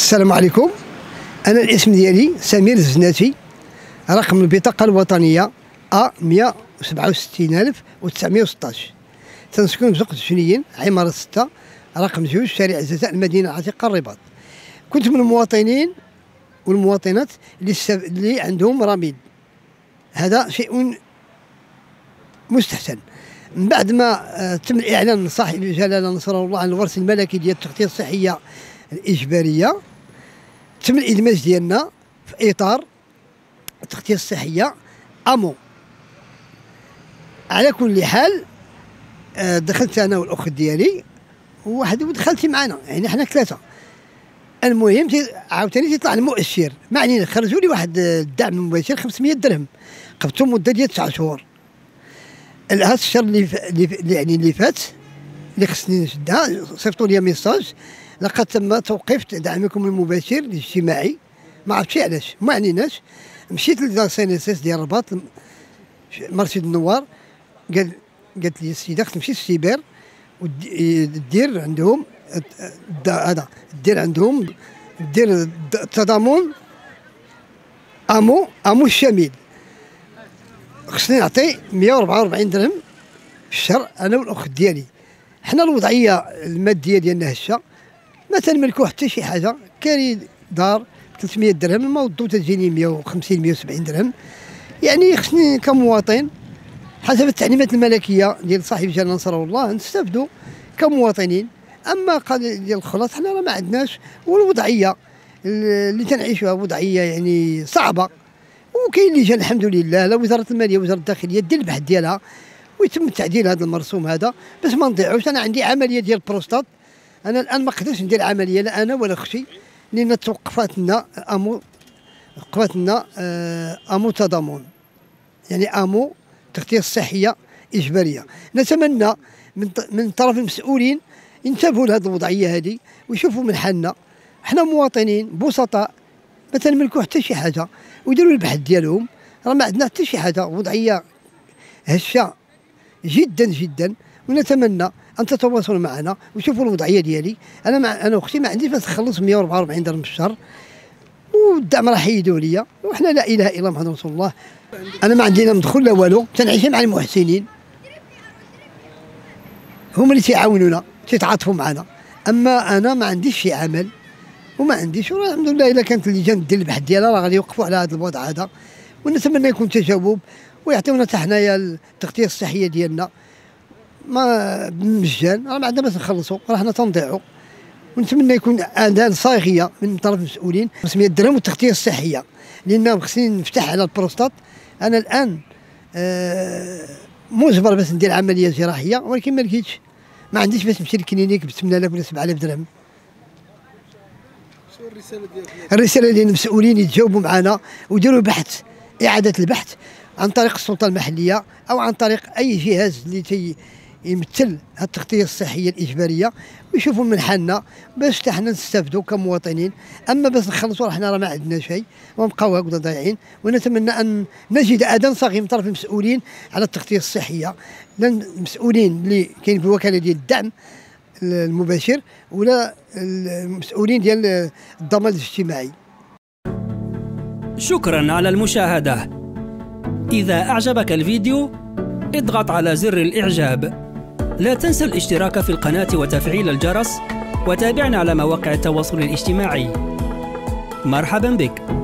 السلام عليكم. أنا الاسم ديالي سمير الزناتي، رقم البطاقة الوطنية A167916. تنسكن بزقة الجنيين، عمارة 6، رقم 2، شارع الجزاء، المدينة العتيقة، الرباط. كنت من المواطنين والمواطنات اللي عندهم رميد. هذا شيء مستحسن. من بعد ما تم الإعلان من صاحب الجلالة نصره الله عن الورث الملكي ديال التغطية الصحية الإجبارية، تم الإدماج ديالنا في إطار التغطية الصحية أمو. على كل حال دخلت أنا والأخت ديالي ودخلتي معنا، يعني حنا ثلاثة. المهم عاوتاني تيطلع المؤشر، ما علينا، خرجوا لي واحد الدعم مباشر 500 درهم، قبضتهم مدة ديال 9 شهور. هذا الشهر اللي فات اللي خصني نشدها، صيفطوا لي ميساج لقد تم توقيف دعمكم المباشر الاجتماعي. ما عرفتش علاش، ما عنيناش. مشيت للسينيسيس ديال الرباط، مرشد النوار، قالت لي السيده خصك تمشي للسيبر ودير عندهم هذا، دير عندهم دير التضامن امو الشامل. خصني نعطي 144 درهم في الشهر انا والاخت ديالي. حنا الوضعيه الماديه ديالنا هشه، ما تنملكو حتى شي حاجه. كاري دار 300 درهم، الموظف تجيني 150 170 درهم. يعني خصني كمواطن حسب التعليمات الملكيه ديال صاحب الجلاله نصره الله نستافدوا كمواطنين. اما قال ديال الخلاص حنا راه ما عندناش، والوضعيه اللي تنعيشوها وضعيه يعني صعبه. وكاين لجان الحمد لله، لا وزاره الماليه وزاره الداخليه دير البحث ديالها ويتم تعديل هذا المرسوم هذا باش ما نضيعوش. انا عندي عمليه ديال البروستات، انا الان ما قدرتش ندير عمليه لا انا ولا اختي، لان توقفت لنا امو تضامن، يعني امو التغطيه الصحيه اجباريه. نتمنى من طرف المسؤولين ينتبهوا لهذه الوضعيه هذه ويشوفوا من حالنا. حنا مواطنين بسطاء ما تنملكوا حتى شي حاجه، ويديروا البحث ديالهم. راه ما عندنا حتى شي حاجه، وضعيه هشه جدا جدا. ونتمنى ان تتواصلوا معنا وشوفوا الوضعيه ديالي. انا واختي ما عنديش باش نخلص 144 درهم في الشهر، والدعم راه حيدوه ليا، وحنا لا اله الا محمد رسول الله. انا ما عندي لا مدخل لا والو، تنعيش مع المحسنين، هما اللي تيعاونونا تيتعاطفوا معنا. اما انا ما عنديش شي عمل وما عنديش. الحمد لله الا كانت اللجان دير البحث ديالها راه غادي يوقفوا على هذا الوضع هذا، ونتمنى يكون تجاوب ويعطيونا حتى حنايا التغطيه الصحيه ديالنا ما بالمجان. راه ما عندنا باش نخلصوا، راه حنا تنضيعوا. ونتمنى يكون اذان صاغيه من طرف المسؤولين 500 درهم والتغطيه الصحيه، لان خصني نفتح على البروستات. انا الان مجبر باش ندير عمليه جراحيه، ولكن ما لقيتش، ما عنديش باش نمشي للكلينيك ب 8000 ولا 7000 درهم. الرساله ديال المسؤولين يتجاوبوا معنا ويديروا بحث، اعاده البحث عن طريق السلطه المحليه او عن طريق اي جهاز اللي يمثل التغطيه الصحيه الاجباريه، ويشوفوا من حالنا باش حتى حنا نستافدوا كمواطنين. اما باش نخلصوا حنا راه ما عندنا شيء ونبقاو هكذا ضايعين. ونتمنى ان نجد اذان صاغي من طرف المسؤولين على التغطيه الصحيه، لان المسؤولين اللي كاين في الوكاله ديال الدعم المباشر ولا المسؤولين ديال الضمان الاجتماعي. شكرا على المشاهدة. إذا أعجبك الفيديو اضغط على زر الإعجاب. لا تنسى الاشتراك في القناة وتفعيل الجرس، وتابعنا على مواقع التواصل الاجتماعي. مرحبا بك.